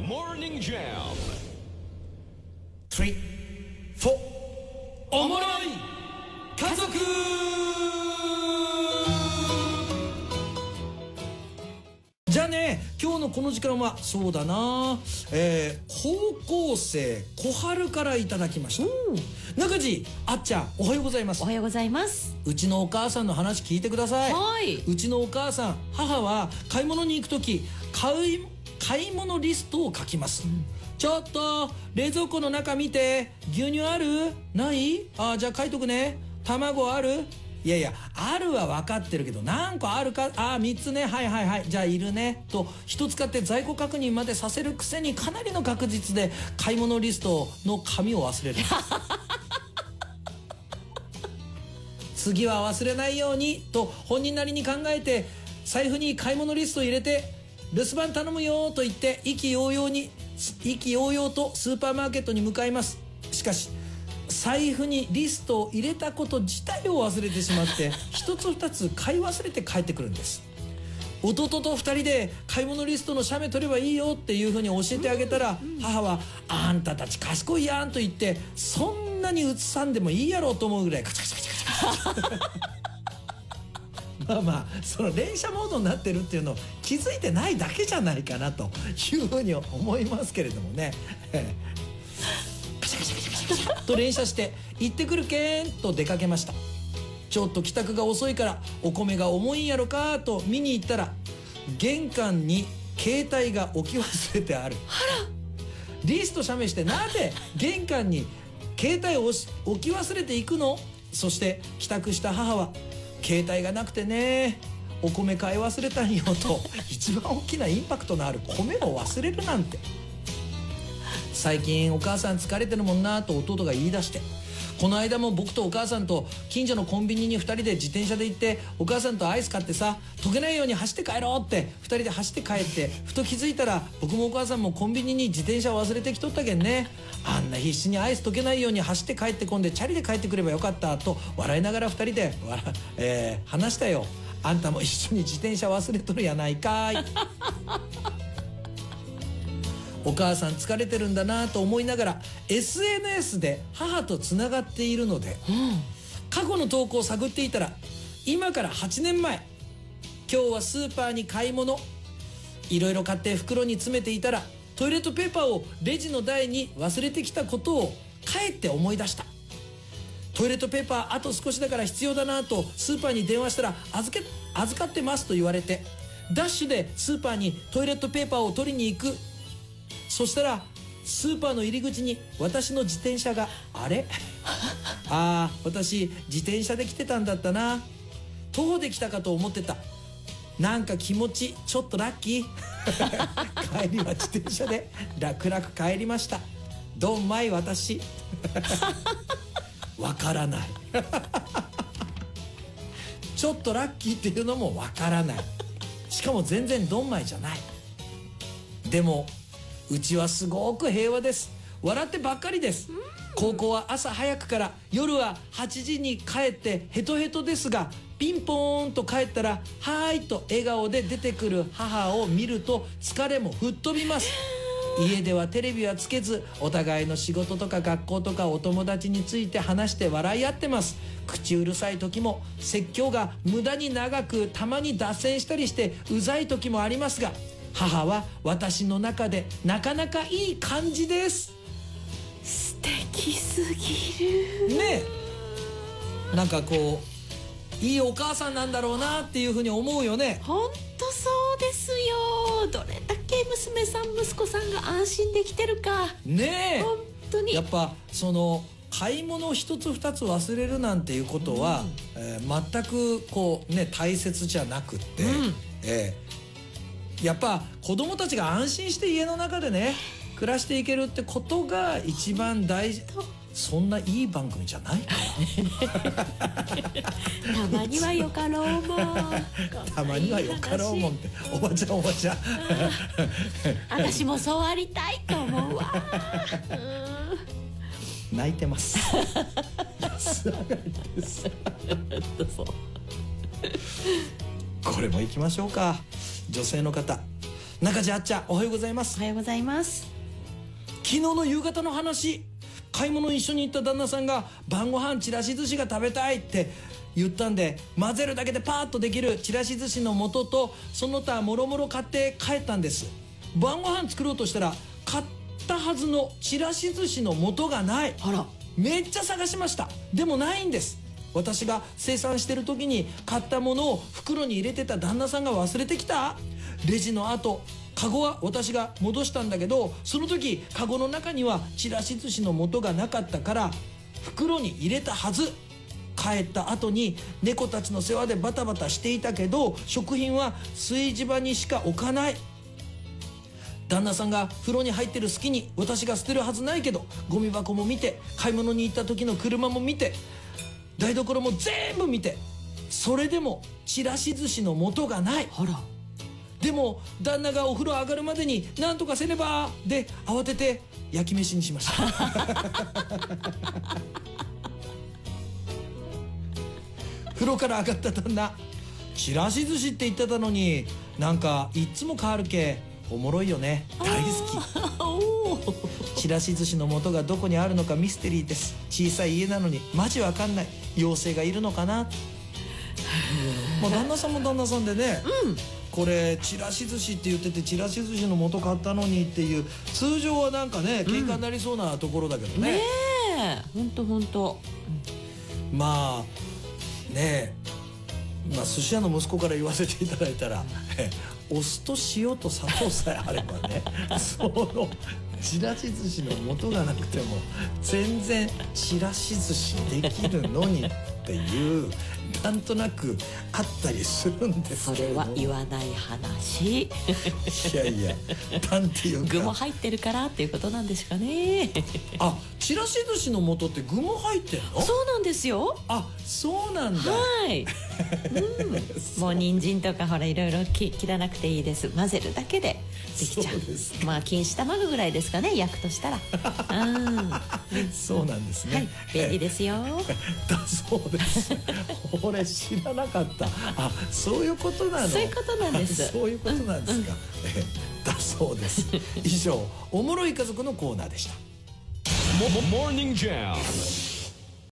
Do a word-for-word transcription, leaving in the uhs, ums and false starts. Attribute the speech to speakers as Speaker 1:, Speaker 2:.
Speaker 1: Morning Jam
Speaker 2: スリー、フォー、おもろい家族。じゃあね、今日のこの時間はそうだな、えー、高校生小春からいただきました。中地あっちゃん、おはようございます。
Speaker 3: おはようございます。
Speaker 2: うちのお母さんの話聞いてください。
Speaker 3: はい。
Speaker 2: うちのお母さん、母は買い物に行くとき買い買い物リストを書きます、うん、ちょっと冷蔵庫の中見て、牛乳ある？ない？あ、じゃあ書いとくね。卵ある？いやいや、あるは分かってるけど何個あるか。あ、みっつね。はいはいはい、じゃあいるねと一つ買って在庫確認までさせるくせに、かなりの確実で買い物リストの紙を忘れる次は忘れないようにと本人なりに考えて、財布に買い物リストを入れて、留守番頼むよと言って意気揚々に意気揚々とスーパーマーケットに向かいます。しかし財布にリストを入れたこと自体を忘れてしまって一つ二つ買い忘れて帰ってくるんです。弟と二人で買い物リストの写メ撮ればいいよっていうふうに教えてあげたら、母はあんたたち賢いやんと言って、そんなに写さんでもいいやろうと思うぐらいカチャカチャカチャカチャまあまあ、その連射モードになってるっていうのを気づいてないだけじゃないかなというふうに思いますけれどもねカチャカチャカチャカチャカチャと連射して行ってくるけんと出かけました。ちょっと帰宅が遅いからお米が重いんやろかと見に行ったら、玄関に携帯が置き忘れてある。リスト写メしてなぜ玄関に携帯を置き忘れていくの？そして帰宅した母は、携帯がなくてね、お米買い忘れたんよと一番大きなインパクトのある米を忘れるなんて。最近お母さん疲れてるもんなと弟が言い出して、この間も僕とお母さんと近所のコンビニにふたりで自転車で行って、お母さんとアイス買ってさ、溶けないように走って帰ろうってふたりで走って帰って、ふと気づいたら僕もお母さんもコンビニに自転車を忘れてきとったけんね。あんな必死にアイス溶けないように走って帰ってこんでチャリで帰ってくればよかったと笑いながらふたりで笑、えー、話したよ。あんたも一緒に自転車忘れとるやないかいお母さん疲れてるんだなと思いながら エスエヌエス で母とつながっているので、うん、過去の投稿を探っていたら、今からはちねんまえ、今日はスーパーに買い物、いろいろ買って袋に詰めていたら、トイレットペーパーをレジの台に忘れてきたことをかえって思い出した。トイレットペーパーあと少しだから必要だなとスーパーに電話したら、預け預かってますと言われて、ダッシュでスーパーにトイレットペーパーを取りに行く。そしたらスーパーの入り口に私の自転車が。あれああ、私自転車で来てたんだったな。徒歩で来たかと思ってた。なんか気持ちちょっとラッキー帰りは自転車で楽々帰りました。ドンマイ私わからないちょっとラッキーっていうのもわからない。しかも全然ドンマイじゃない。でもうちはすごく平和です。笑ってばっかりです。高校は朝早くから夜ははちじに帰ってヘトヘトですが、ピンポーンと帰ったら「はーい」と笑顔で出てくる母を見ると疲れも吹っ飛びます。家ではテレビはつけず、お互いの仕事とか学校とかお友達について話して笑い合ってます。口うるさい時も説教が無駄に長く、たまに脱線したりしてうざい時もありますが、母は私の中でなかなかいい感じです。
Speaker 3: 素敵すぎる
Speaker 2: ねえ、なんかこういいお母さんなんだろうなっていうふうに思うよね。
Speaker 3: 本当そうですよ。どれだけ娘さん息子さんが安心できてるか
Speaker 2: ねえ。
Speaker 3: 本当に
Speaker 2: やっぱその買い物一つ二つ忘れるなんていうことは、うん、えー、全くこうね大切じゃなくって、うん、えー、やっぱ子供たちが安心して家の中でね暮らしていけるってことが一番大事。そんないい番組じゃない
Speaker 3: たまにはよかろうもん
Speaker 2: たまにはよかろうもんっておばちゃんおばちゃん
Speaker 3: 私もそうありたいと思うわ
Speaker 2: 泣いてます安上がりですこれも行きましょうか。女性の方、 中地あっちゃん、おはようございます。
Speaker 3: おはようございます。
Speaker 2: 昨日の夕方の話、買い物一緒に行った旦那さんが晩ご飯ちらし寿司が食べたいって言ったんで、混ぜるだけでパーッとできるちらし寿司の素とその他もろもろ買って帰ったんです。晩ご飯作ろうとしたら買ったはずのちらし寿司の素がない。
Speaker 3: あら、
Speaker 2: めっちゃ探しました。でもないんです。私が生産してる時に買ったものを袋に入れてた旦那さんが忘れてきた。レジの後、カゴは私が戻したんだけど、その時カゴの中にはちらし寿司の素がなかったから袋に入れたはず。帰った後に猫たちの世話でバタバタしていたけど、食品は炊事場にしか置かない。旦那さんが風呂に入ってる隙に私が捨てるはずないけど、ゴミ箱も見て、買い物に行った時の車も見て、台所も全部見て、それでもちらし寿司の素がない。
Speaker 3: あら。
Speaker 2: でも旦那がお風呂上がるまでに何とかせねばで慌てて焼き飯にしました風呂から上がった旦那、ちらし寿司って言ってたのになんかいっつも変わるけおもろいよね。大好き。ちらし寿司の素がどこにあるのかミステリーです。小さい家なのにマジわかんない。妖精がいるのかな。まあ旦那さんも旦那さんでね、うん、これちらし寿司って言っててちらし寿司の素買ったのにっていう、通常はなんかね喧嘩になりそうなところだけどね。
Speaker 3: ねえ、ほんとほんと。
Speaker 2: まあねえ、まあ寿司屋の息子から言わせていただいたら、お酢と塩と砂糖さえあればねそのちらし寿司の素がなくても全然ちらし寿司できるのにっていう、なんとなくあったりするんですけど。
Speaker 3: それは言わない話。
Speaker 2: いやいや、なんていうか
Speaker 3: 具も入ってるからっていうことなんですかね。
Speaker 2: あ、ちらし寿司の素って具も入ってんの？
Speaker 3: そうなんですよ。
Speaker 2: あ、そうなんだ。
Speaker 3: はい、うん、もう人参とかほらいろいろ切らなくていいです。混ぜるだけでできちゃう。うまあ錦糸卵ぐらいですかね、焼くとしたら。うん、
Speaker 2: そうなんですね、
Speaker 3: はい、便利ですよ。
Speaker 2: だそうです。俺知らなかった。あ、そういうことなの。
Speaker 3: そういうことなんです。
Speaker 2: そういうことなんですか、うんうん、だそうです。以上、おもろい家族のコーナーでした。
Speaker 1: モーニングジャム